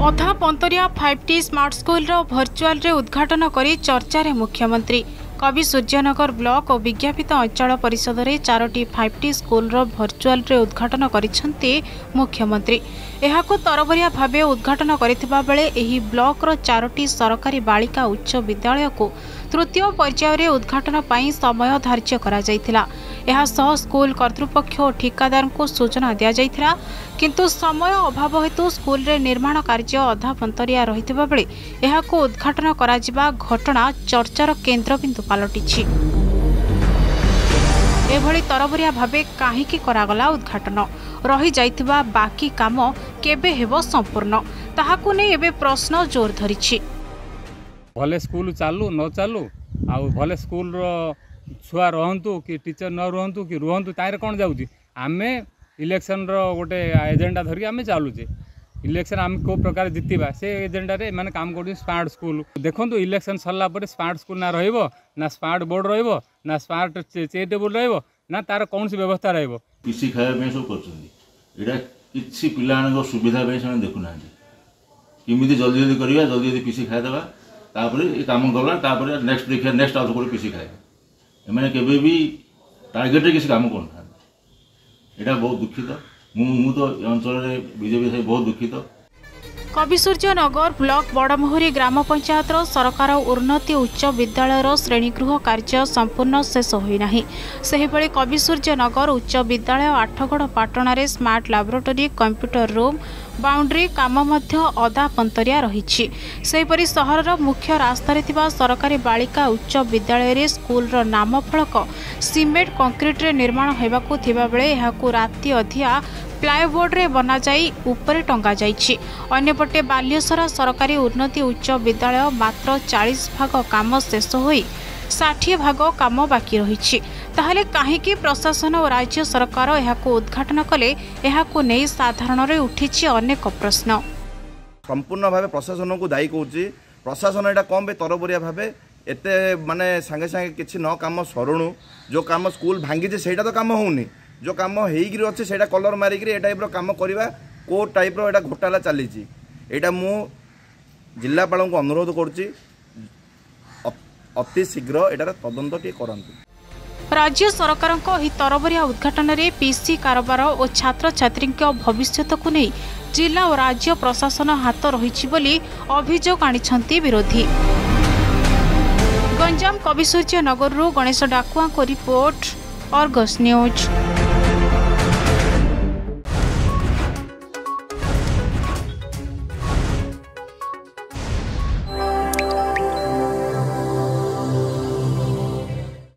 अधा पंतरिया 5T smart school virtual रे उद्घाटन करी चर्चा रे मुख्यमंत्री कवि सूर्यनगर ब्लॉक और विज्ञापित अंचल परिषद रे 4टी 5T स्कूल भर्चुआल रे उद्घाटन करिसेंती मुख्यमंत्री। एहाको तरबरिया भावे उद्घाटन करिथिबा बेले एही ब्लॉक रो 4टी सरकारी बालिका उच्च विद्यालय को तृतीय पर्याय रे उद्घाटन पई समय धार्य करा जायथिला। एहा सह स्कूल कर्तृपक्ष और ठिकादार को सूचना दिया जायथिला, किंतु समय अभाव हेतु स्कूल रे निर्माण कार्य अधा पंतरिया रहिथिबा बेले एहाको उद्घाटन करा जिबा घटना चर्चार केन्द्रबिंदु पालटिछि। एभली तरबरिया भावे काहीकि करागला उद्घाटन, रही जाइथिबा बाकी काम केबे हेबो संपूर्ण, ताहाकु नै एबे प्रश्न जोर धरिछि। भले स्कूल चालू न चालू आ भले स्कूल रो छुआ रहंतु कि टीचर न रहंतु कि रहंतु तारे कोन जाउची। आमे इलेक्शन रो गोटे एजेंडा धरि आमे चालुचे। इलेक्शन आम को प्रकार जितवा से एजेंडा रे माने काम कर स्मार्ट स्कूल देखो। इलेक्शन सरला पर स्मार्ट स्कूल ना रहिबो ना स्मार्ट बोर्ड रहिबो ना स्मार्ट चेयर टेबल रहिबो ना तार कौन सी व्यवस्था रहिबो। पीसी खाया सब कर एटा किछि पिलान सुविधा से देखु ना किमिति जल्दी जल्दी करिया जल्दी जल्दी पीसी खाई देबा तापर ए काम गला तापर नेक्स्ट देखिया नेक्स्ट आउट को पीसी खाए एमाने केबे भी टार्गेट रे किसी काम करना। एटा बहुत दुखित मु तो अंचल रे बीजेपी से बहुत दुखित। कवि सूर्यनगर ब्लॉक बड़मोहरी ग्राम पंचायत सरकार उन्नति उच्च विद्यालय श्रेणीगृह कार्य संपूर्ण शेष होना। सेहिभली कवि सूर्यनगर उच्च विद्यालय आठगड़ पाटणार smart laboratory computer room boundary काम अधा पंतरिया रही। सेहिपरि सहर मुख्य रास्तार सरकारी बालिका उच्च विद्यालय स्कूल नाम फलक सीमेंट कंक्रीट रे निर्माण होबाकू थिबा बेले एहाकू राति अधिया प्लायबोर्ड रे बना जाई ऊपर टंगा जाइछि। अन्यपटे बालेश्वर सरकारी उन्नति उच्च विद्यालय मात्र 40 भाग काम शेष होई 60 भाग काम बाकी रही। ताहले काहेकि प्रशासन और राज्य सरकार एहाकू उद्घाटन कले एहाकू नै साधारण रे उठिछि अनेक प्रश्न। संपूर्ण भावे प्रशासन को दायी करूछि। प्रशासन एटा कम बे तरबरिया भावे एते माने संगे संगे किछि न काम सरुणु जो काम स्कूल भांगी जे सेटा तो काम होउनी, जो काम हेगिरी अच्छे से कलर मारिकी ए टाइप काम करवा को टाइप रो घोटाला चली। एटा मु जिलापाल को अनुरोध करुच्ची अति शीघ्र एटार तदंत टे करंतु। राज्य सरकार तरबरिया उद्घाटन रे पीसी कारोबार और छात्र छात्री भविष्य को नहीं जिला और राज्य प्रशासन हाथ रही बोली अभियोग आनिछंती विरोधी। गंजाम कवि सूर्यनगर गणेश डाकुआ को रिपोर्ट, अर्गस न्यूज।